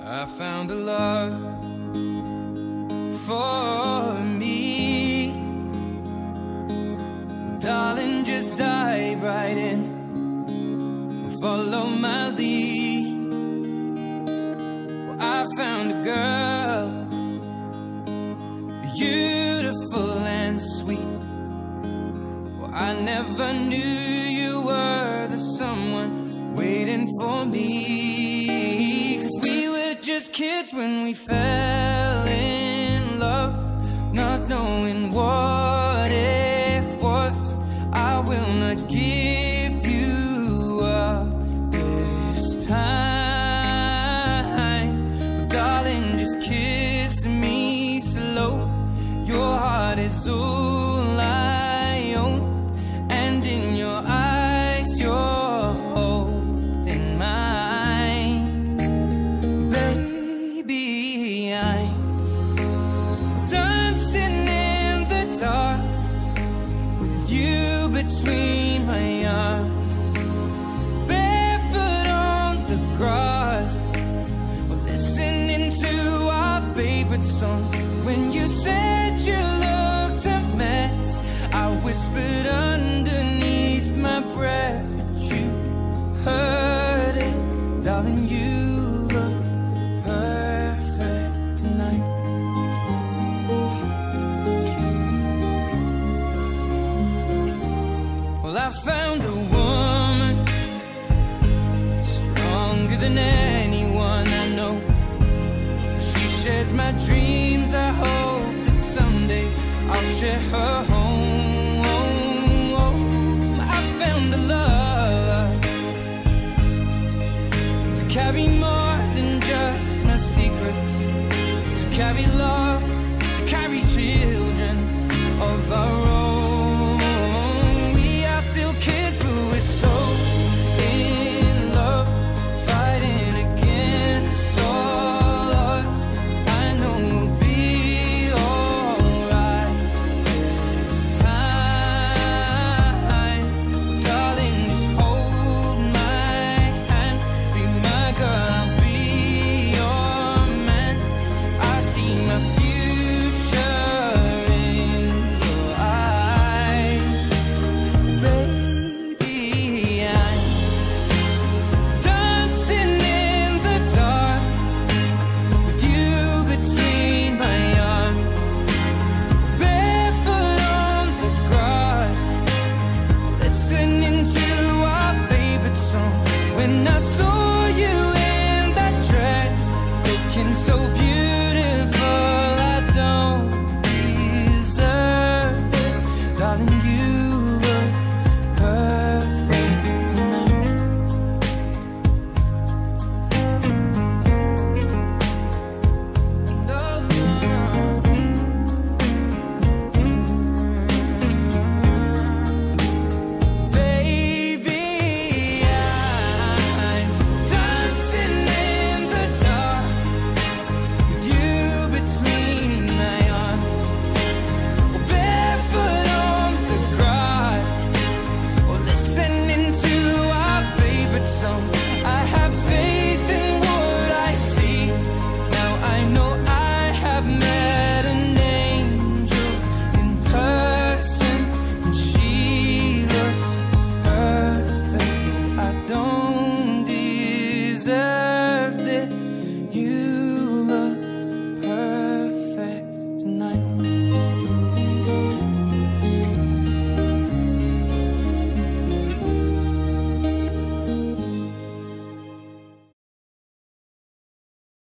I found a love for me. Darling, just dive right in, follow my lead. Well, I found a girl, beautiful and sweet. Well, I never knew you were the someone waiting for me. 'Cause we were just kids when we fell in love, not knowing what it was. I will not give you up this time. Darling, just kiss me slow. Your heart is all I own, and in your eyes you're holding mine. Baby, I'm dancing in the dark with you between my arms, barefoot on the grass. We're listening to our favorite song. When you said you looked a mess, I whispered underneath my breath, but you heard it. Darling, you look perfect tonight. Well, I found a woman stronger than anyone I know. She shares my dreams. I hope that someday I'll share her home. I found a love to carry more than just my secrets, to carry love, to carry children of our own. We are still kids, but we're so in love, fighting against all odds. I know we'll be alright this time. Darling, just hold my hand, be my girl, I'll be your man. I see my future in your eyes. Baby, I'm dancing in the dark with you between my arms, barefoot on the grass, listening to our favorite song. When I saw you in that dress, looking so beautiful, I don't deserve this. Darling, you look perfect tonight. No, no, no. Baby, I'm dancing in the dark with you between my arms, barefoot on the grass, or listening to our favorite song. I have faith in what I see. Now I know I have met an angel in person, and she looks perfect. I don't deserve